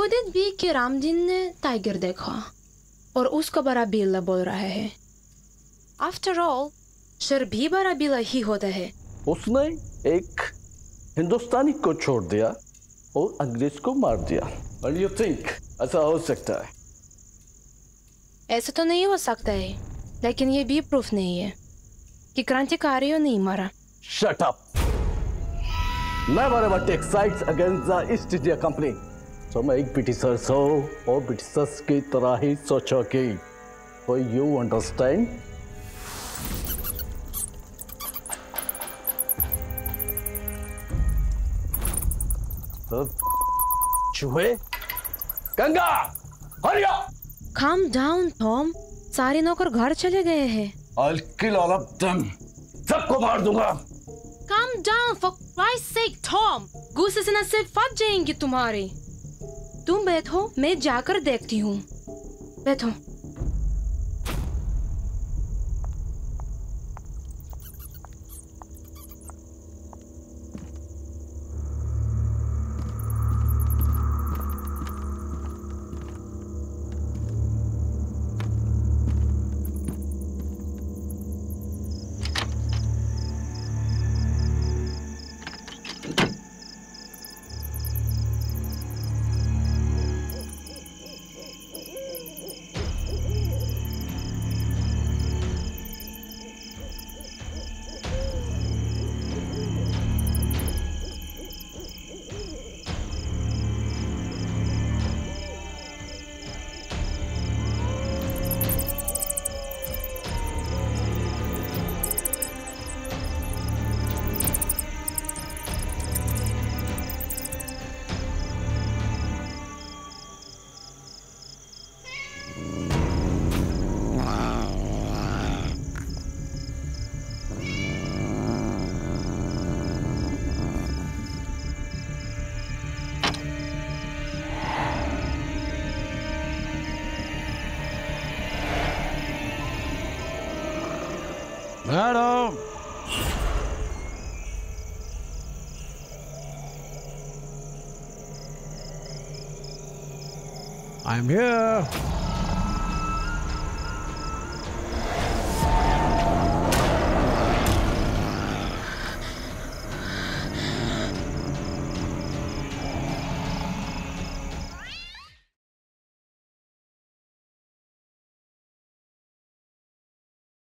खुद भी कि रामदीन ने टाइगर देखा और उसका बड़ा बिल्ला बोल रहा है। आफ्टर ऑल शेर भी बड़ा बिल्ला ही होता है। उसने एक हिंदुस्तानी को छोड़ दिया और अंग्रेज को मार दिया। What do you think? ऐसा हो सकता है? ऐसा तो नहीं हो सकता है, लेकिन ये भी प्रूफ नहीं है कि क्रांतिकारियों नहीं मारा। Shut up! Never ever take sides against the East India Company. So मैं एक ब्रिटिशर्स हो और ब्रिटिशर्स की तरह ही सोचोगे। So you understand? चूहे, Ganga, hurry up! Calm down, Tom. सारे नौकर घर चले गए हैं। I'll kill all of them. सबको मार दूंगा। Calm down, for Christ's sake, Tom. गुस्से से नसें फट जाएंगी तुम्हारे। तुम बैठो, मैं जाकर देखती हूँ। बैठो। Madam! I'm here.